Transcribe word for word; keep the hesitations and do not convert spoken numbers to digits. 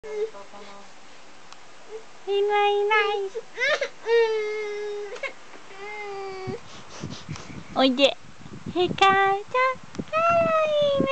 いないいない。おいで。ひかちゃん、かわいいね。